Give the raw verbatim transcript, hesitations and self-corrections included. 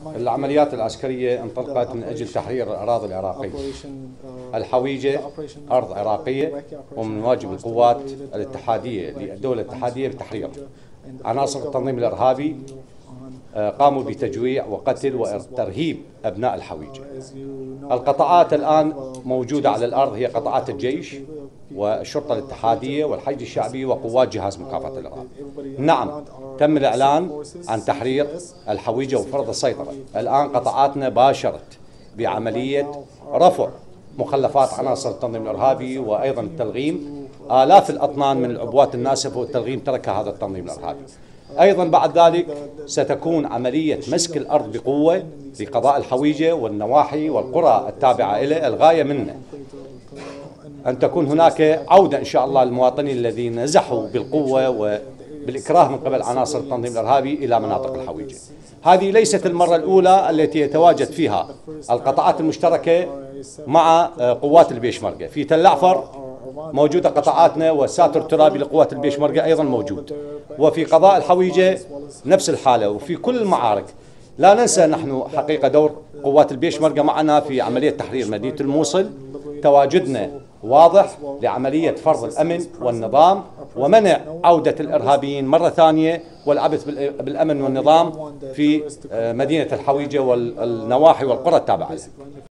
العمليات العسكرية انطلقت من أجل تحرير الأراضي العراقية. الحويجة أرض عراقية ومن واجب القوات الاتحادية للدولة الاتحادية بتحريرها. عناصر التنظيم الإرهابي قاموا بتجويع وقتل وترهيب أبناء الحويجة. القطاعات الآن موجودة على الأرض هي قطاعات الجيش والشرطة الاتحادية والحشد الشعبي وقوات جهاز مكافحة الإرهاب. نعم، تم الإعلان عن تحرير الحويجة وفرض السيطرة. الآن قطاعاتنا باشرت بعملية رفع مخلفات عناصر التنظيم الإرهابي وأيضا التلغيم. آلاف الأطنان من العبوات الناسفة والتلغيم تركها هذا التنظيم الإرهابي. أيضا بعد ذلك ستكون عملية مسك الأرض بقوة لقضاء الحويجة والنواحي والقرى التابعة إليه. الغاية منه أن تكون هناك عودة إن شاء الله للمواطنين الذين نزحوا بالقوة وبالإكراه من قبل عناصر التنظيم الإرهابي إلى مناطق الحويجة. هذه ليست المرة الأولى التي يتواجد فيها القطاعات المشتركة مع قوات البيشمركة. في تل أعفر موجودة قطاعاتنا، والساتر الترابي لقوات البيشمركة أيضا موجود، وفي قضاء الحويجة نفس الحالة، وفي كل المعارك. لا ننسى نحن حقيقة دور قوات البيشمركة معنا في عملية تحرير مدينة الموصل. تواجدنا واضح لعملية فرض الأمن والنظام ومنع عودة الإرهابيين مرة ثانية والعبث بالأمن والنظام في مدينة الحويجة والنواحي والقرى التابعة لها.